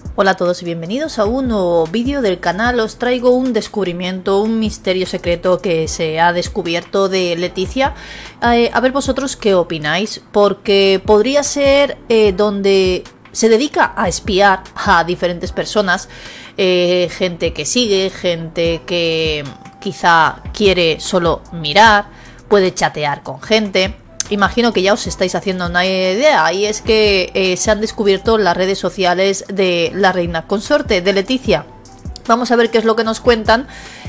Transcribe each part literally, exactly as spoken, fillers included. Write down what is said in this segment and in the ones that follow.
Hola a todos y bienvenidos a un nuevo vídeo del canal. Os traigo un descubrimiento, un misterio secreto que se ha descubierto de Leticia. Eh, a ver vosotros qué opináis, porque podría ser eh, donde se dedica a espiar a diferentes personas, eh, gente que sigue, gente que quizá quiere solo mirar, puede chatear con gente. Imagino que ya os estáis haciendo una idea, y es que eh, se han descubierto las redes sociales de la reina consorte, de Leticia. Vamos a ver qué es lo que nos cuentan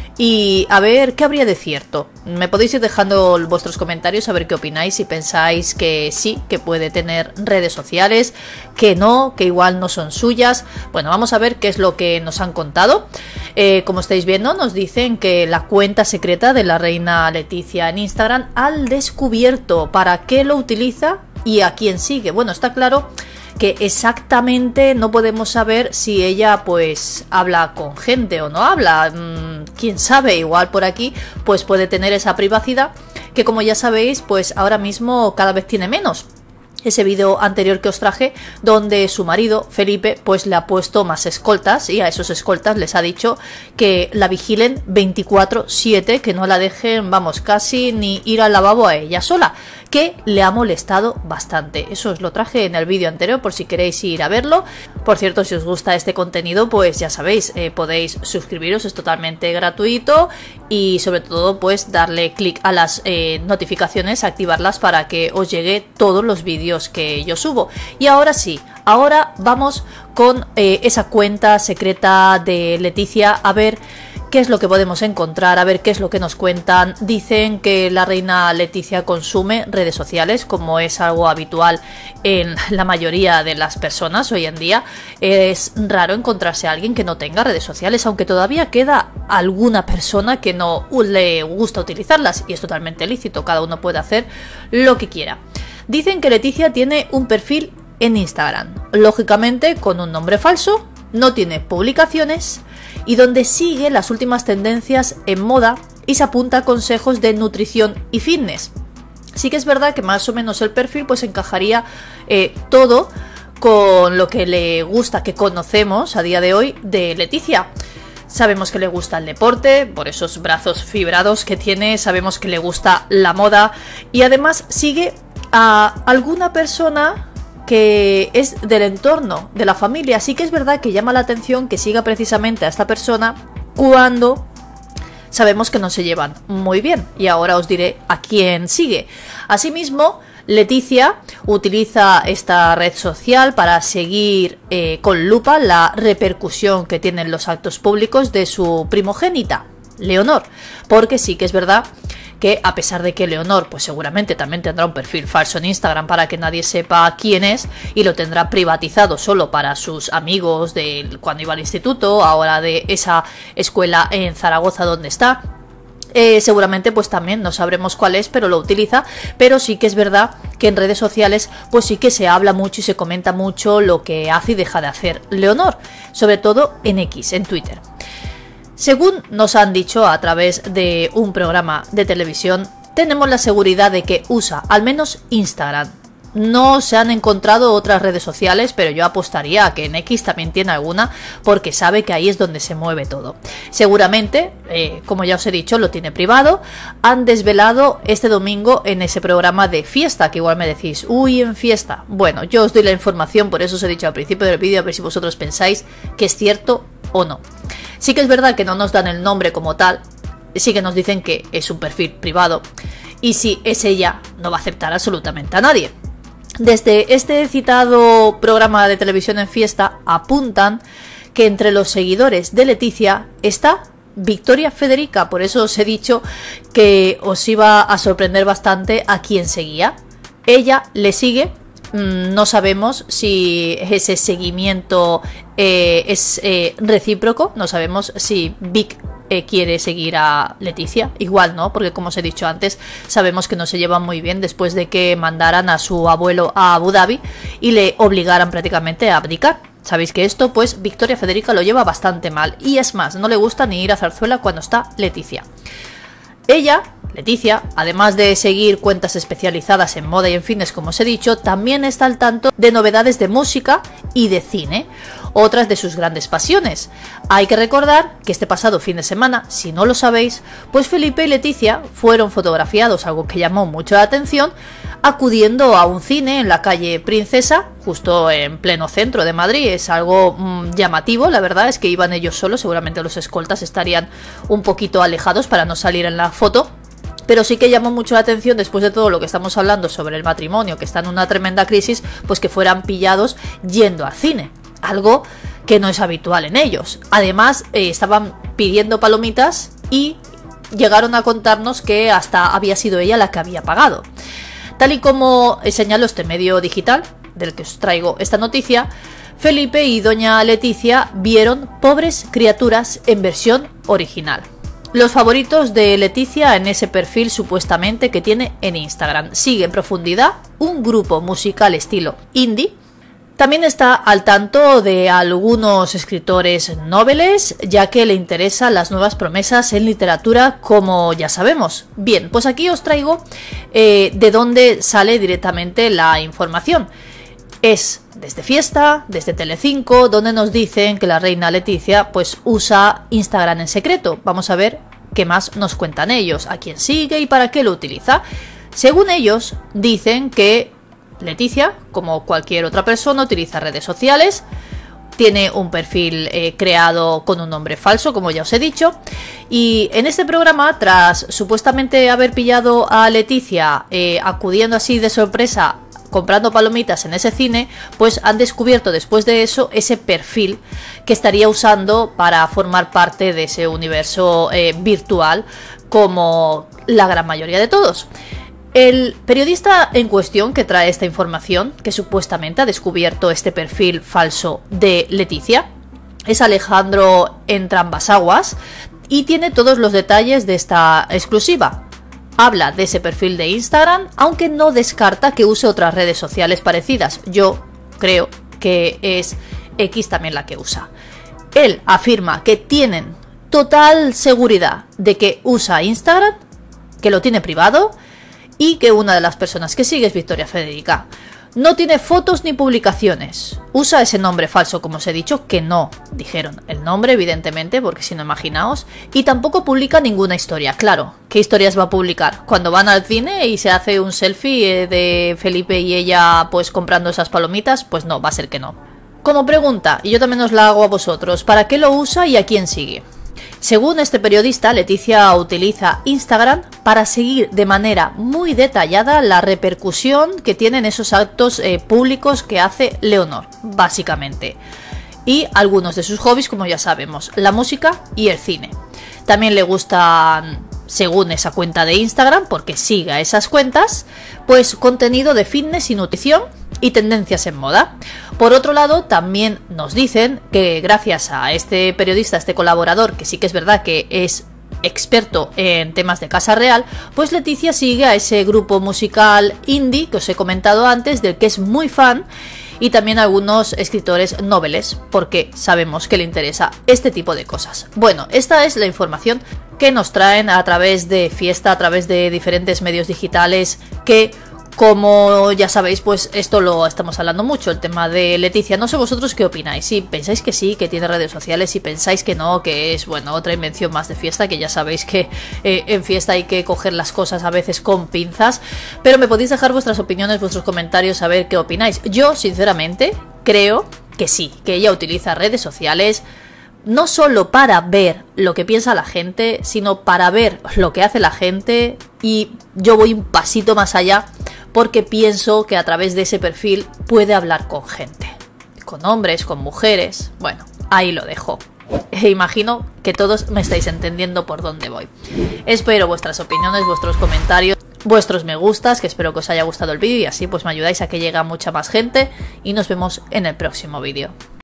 y a ver qué habría de cierto. Me podéis ir dejando vuestros comentarios a ver qué opináis, si pensáis que sí, que puede tener redes sociales, que no, que igual no son suyas. Bueno, vamos a ver qué es lo que nos han contado. Eh, como estáis viendo, nos dicen que la cuenta secreta de la reina Leticia en Instagram al descubierto. ¿Para qué lo utiliza y a quién sigue? Bueno, está claro que exactamente no podemos saber si ella pues habla con gente o no habla. Mm, quién sabe, igual por aquí pues puede tener esa privacidad que, como ya sabéis, pues ahora mismo cada vez tiene menos. Ese vídeo anterior que os traje, donde su marido, Felipe, pues le ha puesto más escoltas, y a esos escoltas les ha dicho que la vigilen veinticuatro siete, que no la dejen, vamos, casi ni ir al lavabo a ella sola, que le ha molestado bastante. Eso os lo traje en el vídeo anterior por si queréis ir a verlo. Por cierto, si os gusta este contenido, pues ya sabéis, eh, podéis suscribiros, es totalmente gratuito, y sobre todo pues darle clic a las eh, notificaciones, activarlas para que os llegue todos los vídeos que yo subo. Y ahora sí, ahora vamos con eh, esa cuenta secreta de Leticia, a ver qué es lo que podemos encontrar, a ver qué es lo que nos cuentan. Dicen que la reina Leticia consume redes sociales, como es algo habitual en la mayoría de las personas hoy en día. Es raro encontrarse a alguien que no tenga redes sociales, aunque todavía queda alguna persona que no le gusta utilizarlas, y es totalmente lícito, cada uno puede hacer lo que quiera. Dicen que Leticia tiene un perfil en Instagram, lógicamente con un nombre falso, no tiene publicaciones, y donde sigue las últimas tendencias en moda y se apunta a consejos de nutrición y fitness. Sí que es verdad que más o menos el perfil pues encajaría eh, todo con lo que le gusta, que conocemos a día de hoy de Leticia. Sabemos que le gusta el deporte, por esos brazos fibrados que tiene, sabemos que le gusta la moda, y además sigue a alguna persona que es del entorno de la familia. Así que es verdad que llama la atención que siga precisamente a esta persona cuando sabemos que no se llevan muy bien, y ahora os diré a quién sigue. Asimismo, Leticia utiliza esta red social para seguir eh, con lupa la repercusión que tienen los actos públicos de su primogénita, Leonor, porque sí que es verdad que, a pesar de que Leonor pues seguramente también tendrá un perfil falso en Instagram para que nadie sepa quién es, y lo tendrá privatizado solo para sus amigos de cuando iba al instituto, ahora de esa escuela en Zaragoza donde está, eh, seguramente pues también no sabremos cuál es, pero lo utiliza. Pero sí que es verdad que en redes sociales pues sí que se habla mucho y se comenta mucho lo que hace y deja de hacer Leonor, sobre todo en X, en Twitter. Según nos han dicho a través de un programa de televisión, tenemos la seguridad de que usa al menos Instagram. No se han encontrado otras redes sociales, pero yo apostaría a que en X también tiene alguna, porque sabe que ahí es donde se mueve todo. Seguramente, eh, como ya os he dicho, lo tiene privado. Han desvelado este domingo en ese programa de Fiesta, que igual me decís, uy, en Fiesta. Bueno, yo os doy la información, por eso os he dicho al principio del vídeo, a ver si vosotros pensáis que es cierto o no. Sí que es verdad que no nos dan el nombre como tal, sí que nos dicen que es un perfil privado, y si es ella, no va a aceptar absolutamente a nadie. Desde este citado programa de televisión en Fiesta apuntan que entre los seguidores de Leticia está Victoria Federica, por eso os he dicho que os iba a sorprender bastante a quién seguía. Ella le sigue. No sabemos si ese seguimiento eh, es eh, recíproco, no sabemos si Vic eh, quiere seguir a Leticia, igual no, porque como os he dicho antes, sabemos que no se llevan muy bien después de que mandaran a su abuelo a Abu Dhabi y le obligaran prácticamente a abdicar. Sabéis que esto, pues Victoria Federica lo lleva bastante mal, y es más, no le gusta ni ir a Zarzuela cuando está Leticia. Ella Leticia, además de seguir cuentas especializadas en moda y en fitness, como os he dicho, también está al tanto de novedades de música y de cine, otras de sus grandes pasiones. Hay que recordar que este pasado fin de semana, si no lo sabéis, pues Felipe y Leticia fueron fotografiados, algo que llamó mucho la atención, acudiendo a un cine en la calle Princesa, justo en pleno centro de Madrid. Es algo mmm, llamativo, la verdad es que iban ellos solos, seguramente los escoltas estarían un poquito alejados para no salir en la foto. Pero sí que llamó mucho la atención, después de todo lo que estamos hablando sobre el matrimonio, que está en una tremenda crisis, pues que fueran pillados yendo al cine. Algo que no es habitual en ellos. Además, eh, estaban pidiendo palomitas y llegaron a contarnos que hasta había sido ella la que había pagado. Tal y como señaló este medio digital, del que os traigo esta noticia, Felipe y doña Leticia vieron Pobres Criaturas en versión original. Los favoritos de Leticia en ese perfil supuestamente que tiene en Instagram. Sigue en profundidad un grupo musical estilo indie. También está al tanto de algunos escritores noveles, ya que le interesan las nuevas promesas en literatura, como ya sabemos. Bien, pues aquí os traigo eh, de dónde sale directamente la información. Es desde Fiesta, desde Telecinco, donde nos dicen que la reina Leticia pues usa Instagram en secreto. Vamos a ver qué más nos cuentan ellos, a quién sigue y para qué lo utiliza. Según ellos, dicen que Leticia, como cualquier otra persona, utiliza redes sociales, tiene un perfil eh, creado con un nombre falso, como ya os he dicho, y en este programa, tras supuestamente haber pillado a Leticia eh, acudiendo así de sorpresa, comprando palomitas en ese cine, pues han descubierto después de eso ese perfil que estaría usando para formar parte de ese universo eh, virtual, como la gran mayoría de todos. El periodista en cuestión que trae esta información, que supuestamente ha descubierto este perfil falso de Leticia, es Alejandro Entrambas-Aguas y tiene todos los detalles de esta exclusiva. Habla de ese perfil de Instagram, aunque no descarta que use otras redes sociales parecidas. Yo creo que es X también la que usa. Él afirma que tienen total seguridad de que usa Instagram, que lo tiene privado, y que una de las personas que sigue es Victoria Federica. No tiene fotos ni publicaciones. Usa ese nombre falso, como os he dicho, que no dijeron el nombre, evidentemente, porque si no, imaginaos. Y tampoco publica ninguna historia. Claro, ¿qué historias va a publicar? Cuando van al cine y se hace un selfie de Felipe y ella pues comprando esas palomitas, pues no, va a ser que no. Como pregunta, y yo también os la hago a vosotros, ¿para qué lo usa y a quién sigue? Según este periodista, Leticia utiliza Instagram para seguir de manera muy detallada la repercusión que tienen esos actos eh, públicos que hace Leonor, básicamente. Y algunos de sus hobbies, como ya sabemos, la música y el cine. También le gustan, según esa cuenta de Instagram, porque siga esas cuentas, pues contenido de fitness y nutrición y tendencias en moda. Por otro lado, también nos dicen que gracias a este periodista, este colaborador, que sí que es verdad que es experto en temas de Casa Real, pues Leticia sigue a ese grupo musical indie que os he comentado antes, del que es muy fan, y también algunos escritores noveles, porque sabemos que le interesa este tipo de cosas. Bueno, esta es la información que nos traen a través de Fiesta, a través de diferentes medios digitales que, como ya sabéis, pues esto lo estamos hablando mucho, el tema de Leticia. No sé vosotros qué opináis, si pensáis que sí, que tiene redes sociales, si pensáis que no, que es, bueno, otra invención más de Fiesta, que ya sabéis que eh, en Fiesta hay que coger las cosas a veces con pinzas, pero me podéis dejar vuestras opiniones, vuestros comentarios, a ver qué opináis. Yo, sinceramente, creo que sí, que ella utiliza redes sociales no solo para ver lo que piensa la gente, sino para ver lo que hace la gente, y yo voy un pasito más allá, porque pienso que a través de ese perfil puede hablar con gente, con hombres, con mujeres. Bueno, ahí lo dejo. E imagino que todos me estáis entendiendo por dónde voy. Espero vuestras opiniones, vuestros comentarios, vuestros me gustas, que espero que os haya gustado el vídeo y así pues me ayudáis a que llegue a mucha más gente, y nos vemos en el próximo vídeo.